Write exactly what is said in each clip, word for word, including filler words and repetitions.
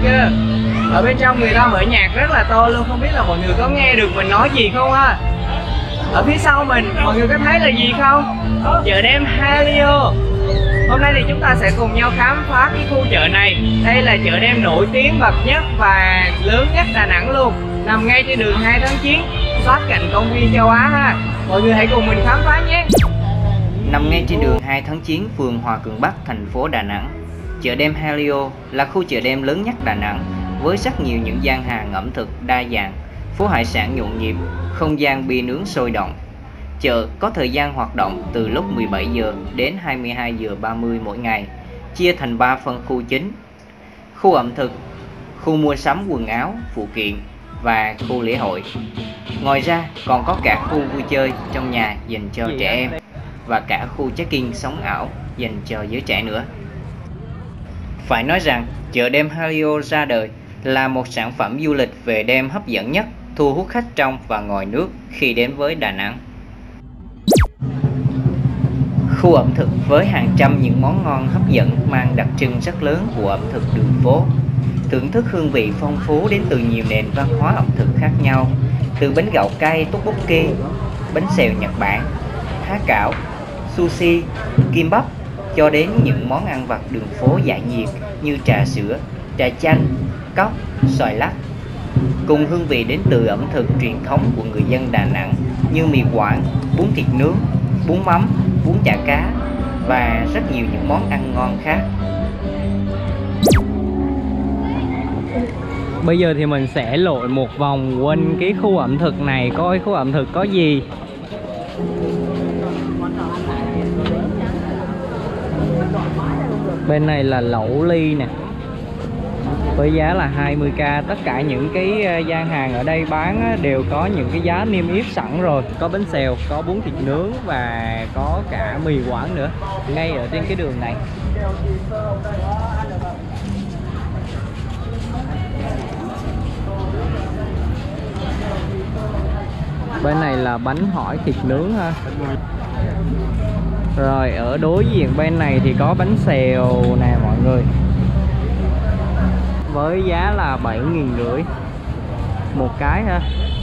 chưa? Ở bên trong người ta mở nhạc rất là to luôn, không biết là mọi người có nghe được mình nói gì không ha? Ở phía sau mình, mọi người có thấy là gì không? Chợ đêm Hallyu. Hôm nay thì chúng ta sẽ cùng nhau khám phá cái khu chợ này. Đây là chợ đêm nổi tiếng bậc nhất và lớn nhất Đà Nẵng luôn, nằm ngay trên đường hai tháng chín, sát cạnh công viên châu Á ha. Mọi người hãy cùng mình khám phá nhé. Nằm ngay trên đường hai tháng chín, phường Hòa Cường Bắc, thành phố Đà Nẵng, chợ đêm Hallyu là khu chợ đêm lớn nhất Đà Nẵng với rất nhiều những gian hàng ẩm thực đa dạng, phố hải sản nhộn nhịp, không gian bia nướng sôi động. Chợ có thời gian hoạt động từ lúc mười bảy giờ đến hai mươi hai giờ ba mươi mỗi ngày, chia thành ba phân khu chính: khu ẩm thực, khu mua sắm quần áo, phụ kiện và khu lễ hội. Ngoài ra còn có cả khu vui chơi trong nhà dành cho trẻ em và cả khu check-in sống ảo dành cho giới trẻ nữa. Phải nói rằng chợ đêm Hallyu ra đời là một sản phẩm du lịch về đêm hấp dẫn nhất, thu hút khách trong và ngoài nước khi đến với Đà Nẵng. Khu ẩm thực với hàng trăm những món ngon hấp dẫn mang đặc trưng rất lớn của ẩm thực đường phố. Thưởng thức hương vị phong phú đến từ nhiều nền văn hóa ẩm thực khác nhau, từ bánh gạo cay tteokbokki, bánh xèo Nhật Bản, há cảo, sushi, kimbap cho đến những món ăn vặt đường phố giải nhiệt như trà sữa, trà chanh, cóc, xoài lắc. Cùng hương vị đến từ ẩm thực truyền thống của người dân Đà Nẵng như mì Quảng, bún thịt nướng, bún mắm, bún chả cá và rất nhiều những món ăn ngon khác. Bây giờ thì mình sẽ lội một vòng quanh cái khu ẩm thực này, coi khu ẩm thực có gì. Bên này là lẩu ly nè, với giá là hai mươi k. Tất cả những cái gian hàng ở đây bán đều có những cái giá niêm yết sẵn rồi. Có bánh xèo, có bún thịt nướng và có cả mì Quảng nữa, ngay ở trên cái đường này. Bên này là bánh hỏi thịt nướng ha. Rồi ở đối diện bên này thì có bánh xèo nè mọi người, với giá là bảy nghìn rưỡi một cái ha.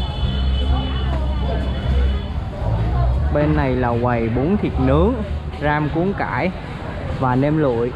Bên này là quầy bún thịt nướng, ram cuốn cải và nem lụi.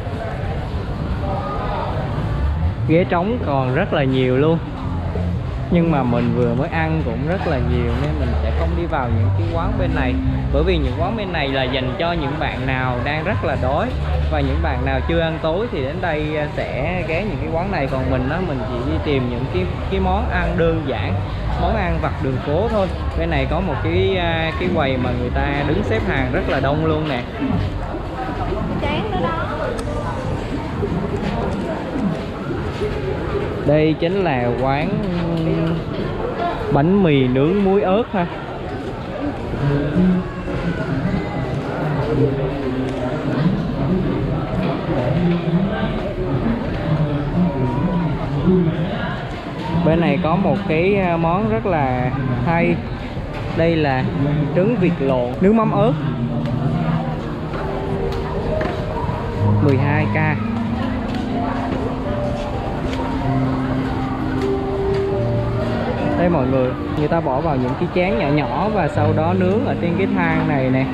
Ghế trống còn rất là nhiều luôn, nhưng mà mình vừa mới ăn cũng rất là nhiều nên mình sẽ không đi vào những cái quán bên này, bởi vì những quán bên này là dành cho những bạn nào đang rất là đói, và những bạn nào chưa ăn tối thì đến đây sẽ ghé những cái quán này. Còn mình á, mình chỉ đi tìm những cái cái món ăn đơn giản, món ăn vặt đường phố thôi. Bên này có một cái cái quầy mà người ta đứng xếp hàng rất là đông luôn nè. Đây chính là quán bánh mì nướng muối ớt ha. Bên này có một cái món rất là hay. Đây là trứng vịt lộn nướng mắm ớt, mười hai k. Đây mọi người, người ta bỏ vào những cái chén nhỏ nhỏ và sau đó nướng ở trên cái than này nè.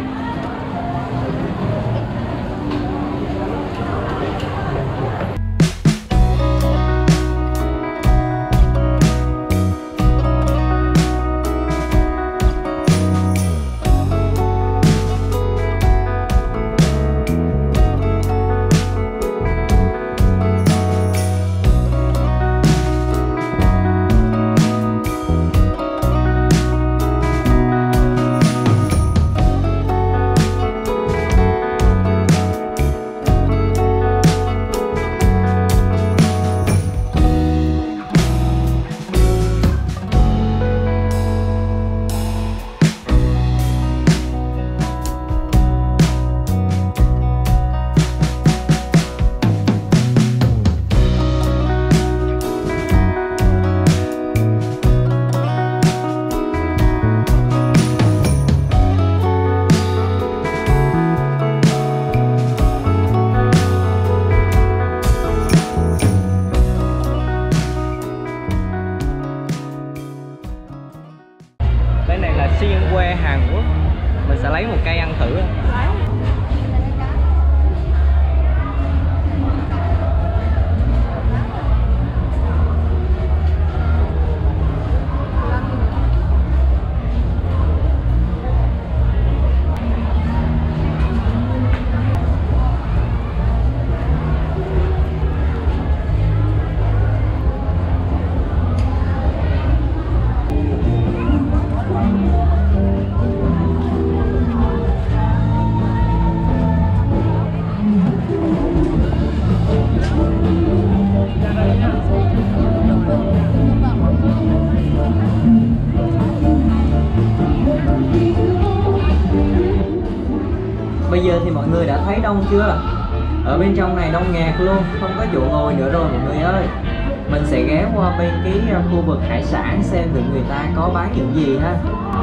xiên que Hàn Quốc. Mình sẽ lấy một cây ăn thử. Bây giờ thì mọi người đã thấy đông chưa? Ở bên trong này đông nghẹt luôn, không có chỗ ngồi nữa rồi mọi người ơi. Mình sẽ ghé qua bên cái khu vực hải sản xem được người ta có bán những gì ha.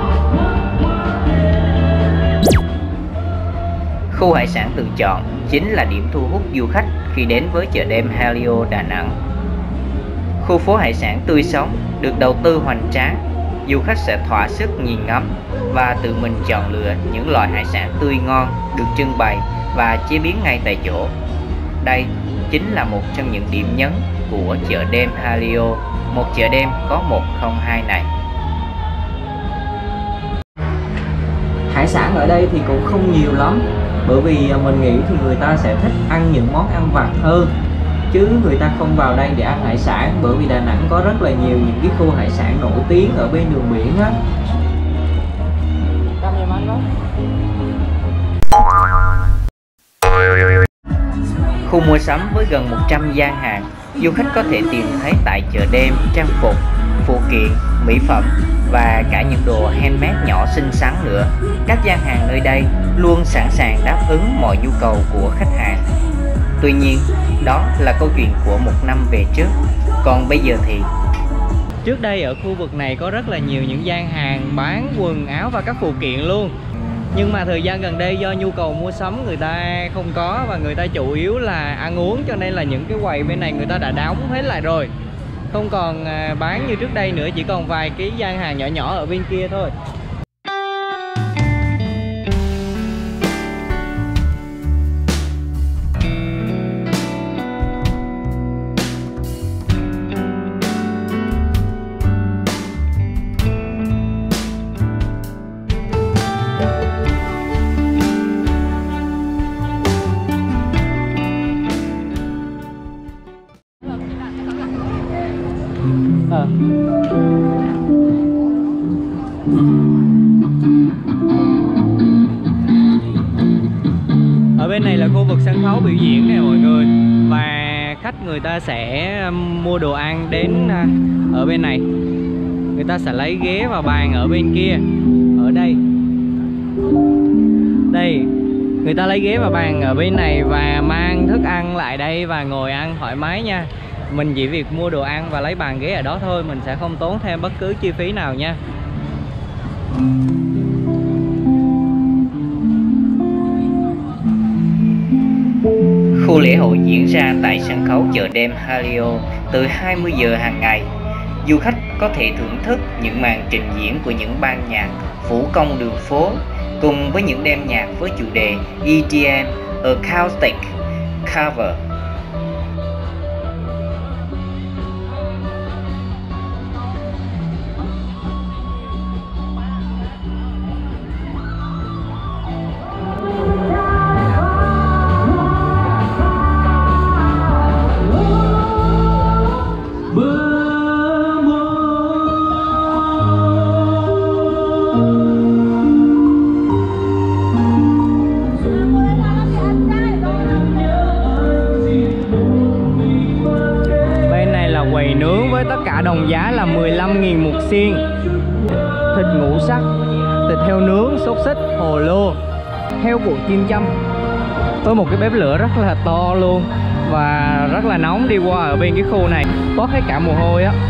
Khu hải sản tự chọn chính là điểm thu hút du khách khi đến với chợ đêm Helio Đà Nẵng. Khu phố hải sản tươi sống được đầu tư hoành tráng, du khách sẽ thỏa sức nhìn ngắm và tự mình chọn lựa những loại hải sản tươi ngon được trưng bày và chế biến ngay tại chỗ. Đây chính là một trong những điểm nhấn của chợ đêm Helio, một chợ đêm có một không hai này. Hải sản ở đây thì cũng không nhiều lắm, bởi vì mình nghĩ thì người ta sẽ thích ăn những món ăn vặt hơn, chứ người ta không vào đây để ăn hải sản, bởi vì Đà Nẵng có rất là nhiều những cái khu hải sản nổi tiếng ở bên đường biển á. Khu mua sắm với gần một trăm gian hàng, du khách có thể tìm thấy tại chợ đêm trang phục, phụ kiện, mỹ phẩm và cả những đồ handmade nhỏ xinh xắn nữa. Các gian hàng nơi đây luôn sẵn sàng đáp ứng mọi nhu cầu của khách hàng. Tuy nhiên, đó là câu chuyện của một năm về trước. Còn bây giờ thì... Trước đây ở khu vực này có rất là nhiều những gian hàng bán quần áo và các phụ kiện luôn. Nhưng mà thời gian gần đây do nhu cầu mua sắm người ta không có, và người ta chủ yếu là ăn uống, cho nên là những cái quầy bên này người ta đã đóng hết lại rồi. Không còn bán như trước đây nữa, chỉ còn vài cái gian hàng nhỏ nhỏ ở bên kia thôi. À. Ở bên này là khu vực sân khấu biểu diễn nè mọi người, và khách người ta sẽ mua đồ ăn đến ở bên này, người ta sẽ lấy ghế và bàn ở bên kia. Ở đây đây người ta lấy ghế và bàn ở bên này và mang thức ăn lại đây và ngồi ăn thoải mái nha. Mình chỉ việc mua đồ ăn và lấy bàn ghế ở đó thôi, mình sẽ không tốn thêm bất cứ chi phí nào nha. Khu lễ hội diễn ra tại sân khấu chợ đêm Helio từ hai mươi giờ hàng ngày. Du khách có thể thưởng thức những màn trình diễn của những ban nhạc phủ công đường phố, cùng với những đêm nhạc với chủ đề E D M, Acoustic, Cover. Đồng giá là mười lăm nghìn một xiên. Thịt ngũ sắc, thịt heo nướng, xúc xích, hồ lô, heo cuộn kim châm. Có một cái bếp lửa rất là to luôn và rất là nóng. Đi qua ở bên cái khu này toát hết cả mồ hôi á.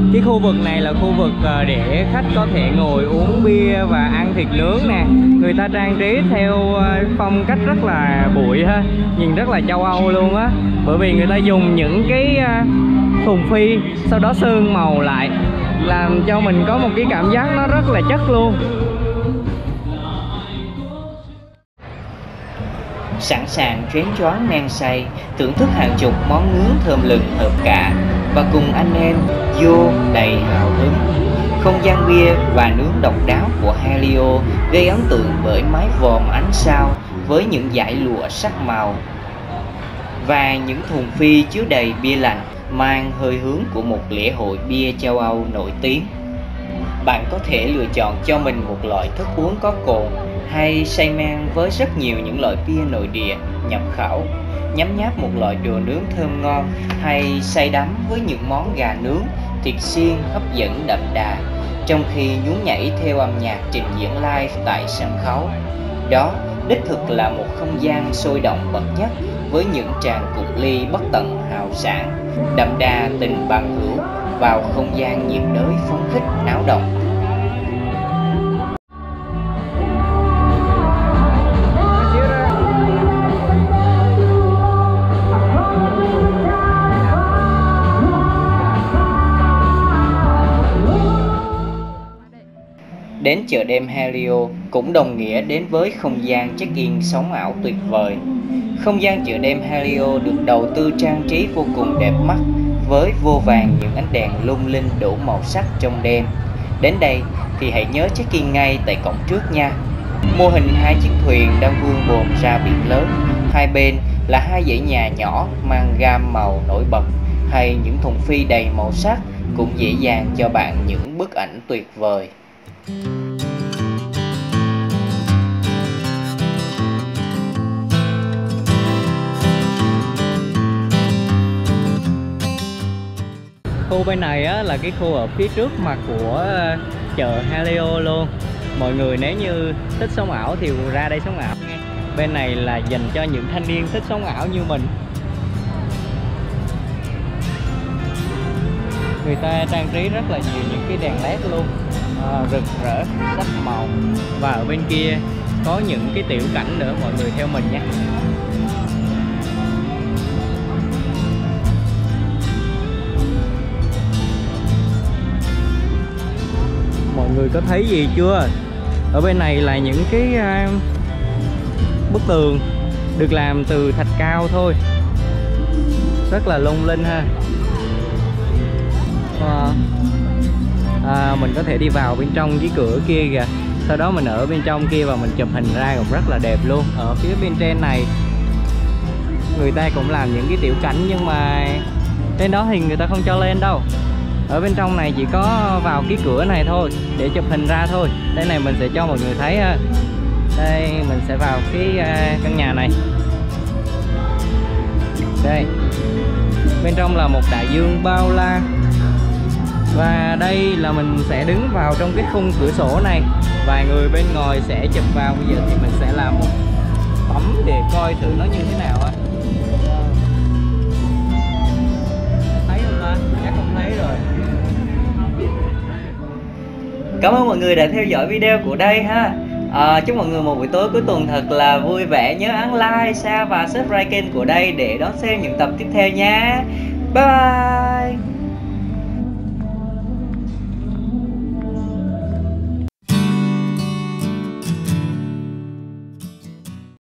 Cái khu vực này là khu vực ờ, để khách có thể ngồi uống bia và ăn thịt nướng nè. Người ta trang trí theo ờ, phong cách rất là bụi ha, nhìn rất là châu Âu luôn á. Bởi vì người ta dùng những cái ờ, thùng phi sau đó sơn màu lại, làm cho mình có một cái cảm giác nó rất là chất luôn. Sẵn sàng choáng choáng men say, thưởng thức hàng chục món nướng thơm lừng hợp cả và cùng anh em vô đầy hào hứng. Không gian bia và nướng độc đáo của Helio gây ấn tượng bởi mái vòm ánh sao với những dải lụa sắc màu và những thùng phi chứa đầy bia lạnh mang hơi hướng của một lễ hội bia châu Âu nổi tiếng. Bạn có thể lựa chọn cho mình một loại thức uống có cồn hay say men với rất nhiều những loại bia nội địa, nhập khẩu, nhấm nháp một loại đồ nướng thơm ngon hay say đắm với những món gà nướng, thịt xiên hấp dẫn đậm đà, trong khi nhún nhảy theo âm nhạc trình diễn live tại sân khấu. Đó đích thực là một không gian sôi động bậc nhất với những tràng cục ly bất tận hào sảng, đậm đà tình bằng hữu vào không gian nhiệt đới phấn khích náo động. Đến chợ đêm Helio cũng đồng nghĩa đến với không gian check-in sống ảo tuyệt vời. Không gian chợ đêm Helio được đầu tư trang trí vô cùng đẹp mắt với vô vàn những ánh đèn lung linh đủ màu sắc trong đêm. Đến đây thì hãy nhớ check-in ngay tại cổng trước nha. Mô hình hai chiếc thuyền đang vươn bồn ra biển lớn, hai bên là hai dãy nhà nhỏ mang gam màu nổi bật hay những thùng phi đầy màu sắc cũng dễ dàng cho bạn những bức ảnh tuyệt vời. Khu bên này á, là cái khu ở phía trước mặt của chợ Helio luôn. Mọi người nếu như thích sống ảo thì ra đây sống ảo nha. Bên này là dành cho những thanh niên thích sống ảo như mình. Người ta trang trí rất là nhiều những cái đèn led luôn, à, rực rỡ sắc màu. Và ở bên kia có những cái tiểu cảnh nữa, mọi người theo mình nha. Mọi người có thấy gì chưa? Ở bên này là những cái uh, bức tường được làm từ thạch cao thôi, rất là lung linh ha. uh, à, Mình có thể đi vào bên trong cái cửa kia kìa, sau đó mình ở bên trong kia và mình chụp hình ra cũng rất là đẹp luôn. Ở phía bên trên này người ta cũng làm những cái tiểu cảnh, nhưng mà trên đó thì người ta không cho lên đâu. Ở bên trong này chỉ có vào cái cửa này thôi để chụp hình ra thôi. Đây này mình sẽ cho mọi người thấy ha. Đây mình sẽ vào cái uh, căn nhà này. Đây, bên trong là một đại dương bao la. Và đây là mình sẽ đứng vào trong cái khung cửa sổ này, vài người bên ngoài sẽ chụp vào. Bây giờ thì mình sẽ làm một tấm để coi thử nó như thế nào á. Thấy không ta? Chắc không thấy rồi. Cảm ơn mọi người đã theo dõi video của đây ha. À, chúc mọi người một buổi tối cuối tuần thật là vui vẻ. Nhớ ấn like, share và subscribe kênh của đây để đón xem những tập tiếp theo nha. Bye bye.